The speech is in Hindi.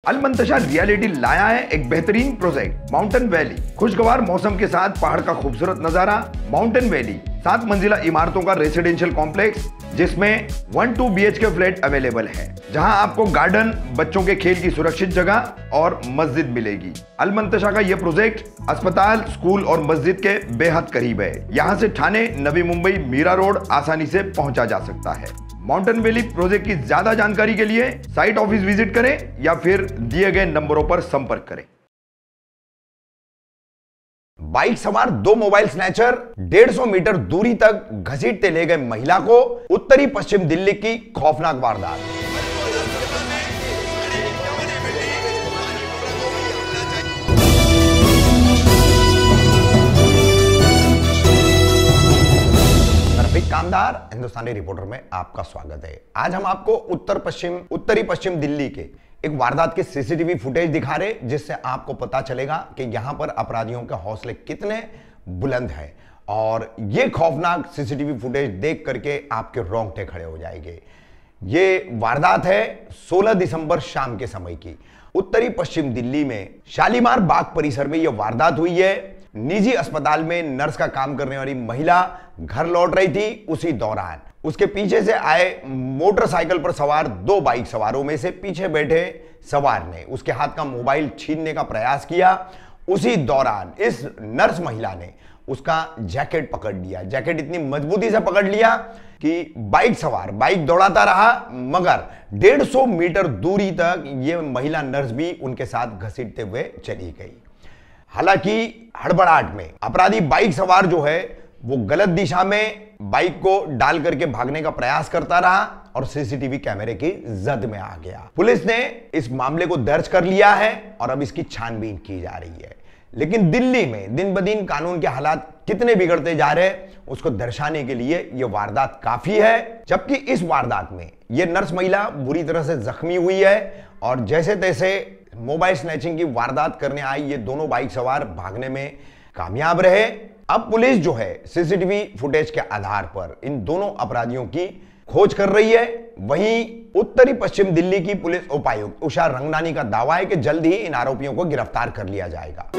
अलमंतशा रियलिटी लाया है एक बेहतरीन प्रोजेक्ट माउंटेन वैली। खुशगवार मौसम के साथ पहाड़ का खूबसूरत नजारा। माउंटेन वैली 7 मंजिला इमारतों का रेसिडेंशियल कॉम्प्लेक्स जिसमें 1-2 BHK फ्लैट अवेलेबल है, जहां आपको गार्डन, बच्चों के खेल की सुरक्षित जगह और मस्जिद मिलेगी। अलमंतशा का यह प्रोजेक्ट अस्पताल, स्कूल और मस्जिद के बेहद करीब है। यहां से ठाणे, नवी मुंबई, मीरा रोड आसानी से पहुंचा जा सकता है। माउंटेन वैली प्रोजेक्ट की ज्यादा जानकारी के लिए साइट ऑफिस विजिट करें या फिर दिए गए नंबरों पर संपर्क करें। बाइक सवार 2 मोबाइल स्नैचर 150 मीटर दूरी तक घसीटते ले गए महिला को। उत्तरी पश्चिम दिल्ली की खौफनाक वारदात। कामदार हिंदुस्तानी रिपोर्टर में आपका स्वागत है। आज हम आपको उत्तरी पश्चिम दिल्ली के एक वारदात के सीसीटीवी फुटेज दिखा रहे, जिससे आपको पता चलेगा कि यहां पर अपराधियों के हौसले कितने बुलंद हैं। और ये खौफनाक सीसीटीवी फुटेज देख करके आपके रोंगटे खड़े हो जाएंगे। ये वारदात है 16 दिसंबर शाम के समय की। उत्तरी पश्चिम दिल्ली में शालीमार बाग परिसर में यह वारदात हुई है। निजी अस्पताल में नर्स का काम करने वाली महिला घर लौट रही थी। उसी दौरान उसके पीछे से आए मोटरसाइकिल पर सवार 2 बाइक सवारों में से पीछे बैठे सवार ने उसके हाथ का मोबाइल छीनने का प्रयास किया। उसी दौरान इस नर्स महिला ने उसका जैकेट पकड़ लिया। जैकेट इतनी मजबूती से पकड़ लिया कि बाइक सवार बाइक दौड़ाता रहा, मगर 150 मीटर दूरी तक यह महिला नर्स भी उनके साथ घसीटते हुए चली गई। हालांकि हड़बड़ाहट में अपराधी बाइक सवार जो है वो गलत दिशा में बाइक को डाल करके भागने का प्रयास करता रहा और सीसीटीवी कैमरे की जद में आ गया। पुलिस ने इस मामले को दर्ज कर लिया है और अब इसकी छानबीन की जा रही है। लेकिन दिल्ली में दिन ब दिन कानून के हालात कितने बिगड़ते जा रहे हैं उसको दर्शाने के लिए यह वारदात काफी है। जबकि इस वारदात में यह नर्स महिला बुरी तरह से जख्मी हुई है और जैसे तैसे मोबाइल स्नैचिंग की वारदात करने आई ये दोनों बाइक सवार भागने में कामयाब रहे। अब पुलिस जो है सीसीटीवी फुटेज के आधार पर इन दोनों अपराधियों की खोज कर रही है। वहीं उत्तरी पश्चिम दिल्ली की पुलिस उपायुक्त उषा रंगनानी का दावा है कि जल्द ही इन आरोपियों को गिरफ्तार कर लिया जाएगा।